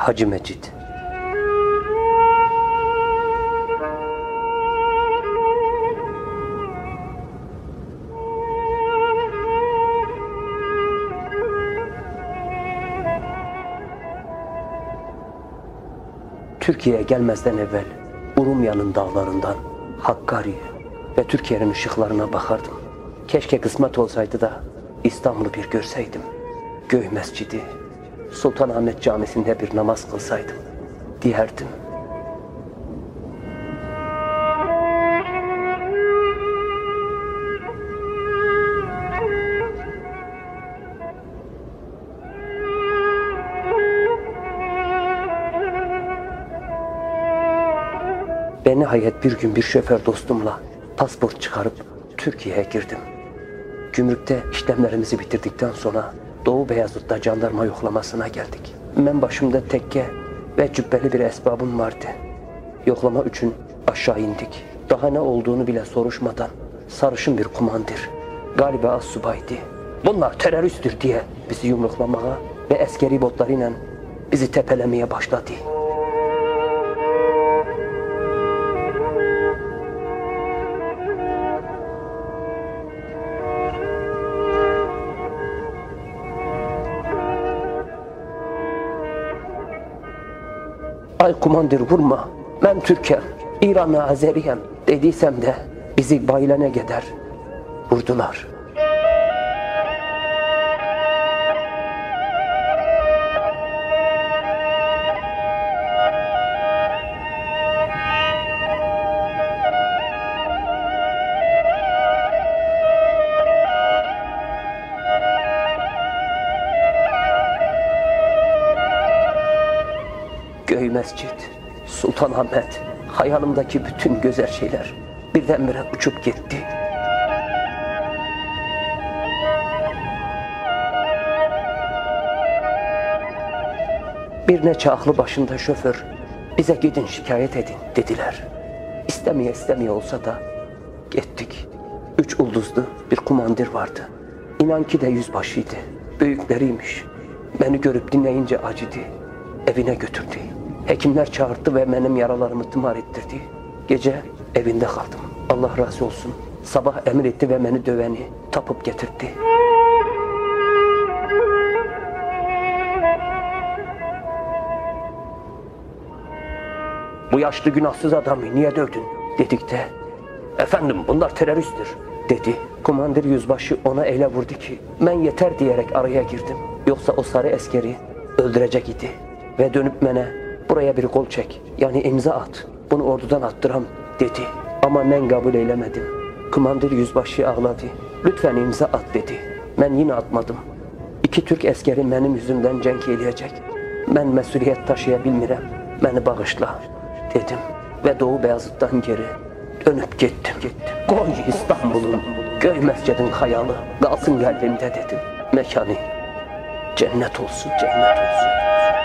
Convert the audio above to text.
Hacı Mecit. Türkiye'ye gelmezden evvel Urumya'nın dağlarından Hakkari'ye ve Türkiye'nin ışıklarına bakardım. Keşke kısmet olsaydı da İstanbul'u bir görseydim. Göy Mescidi, Sultanahmet Camisi'nde bir namaz kılsaydım diyerdim. Ben nihayet bir gün bir şoför dostumla pasaport çıkarıp Türkiye'ye girdim. Gümrükte işlemlerimizi bitirdikten sonra Doğu Beyazıt'ta jandarma yoklamasına geldik. Ben başımda tekke ve cübbeli bir esbabım vardı. Yoklama için aşağı indik. Daha ne olduğunu bile soruşmadan sarışın bir kumandir, galiba astsubaydı, bunlar teröristtir diye bizi yumruklamaya ve askeri botlarıyla bizi tepelemeye başladı. Ay kumandir vurma, ben Türk'üm, İranlı Azeriyim dediysem de bizi baylene gider vurdular. Göy Mescid, Sultanahmet, hayalimdeki bütün güzel şeyler birdenbire uçup gitti. Bir neçe aklı başında şoför, bize gidin şikayet edin dediler. İstemeye olsa da gittik. 3 ulduzlu bir kumandir vardı. İnan ki de yüzbaşıydı. Büyükleriymiş. Beni görüp dinleyince acıdı. Evine götürdü. Hekimler çağırdı ve benim yaralarımı tımar ettirdi. Gece evinde kaldım. Allah razı olsun. Sabah emir etti ve beni döveni tapıp getirdi. Bu yaşlı günahsız adamı niye dövdün dedik de, efendim bunlar teröristtir dedi. Kumandir yüzbaşı ona öyle vurdu ki ben yeter diyerek araya girdim. Yoksa o sarı askeri öldürecek idi. Ve dönüp bana buraya bir kol çek, yani imza at, bunu ordudan attıram dedi. Ama ben kabul eylemedim. Kumandir yüzbaşı ağladı. Lütfen imza at dedi. Ben yine atmadım. 2 Türk askeri benim yüzümden cenk eləyəcək. Ben mesuliyet taşıyabilmirəm. Beni bağışla dedim. Ve Doğu Beyazıt'tan geri dönüp gittim. Koy İstanbul'un, Göy Mescid'in hayalı kalsın kalbimde dedim. Mekanı cennet olsun, cennet olsun.